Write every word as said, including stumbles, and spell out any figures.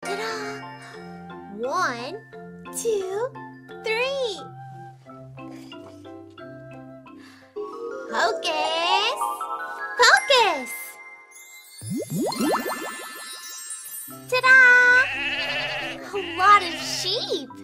Ta-da! One, two, three. Hocus pocus! Ta-da! A lot of sheep.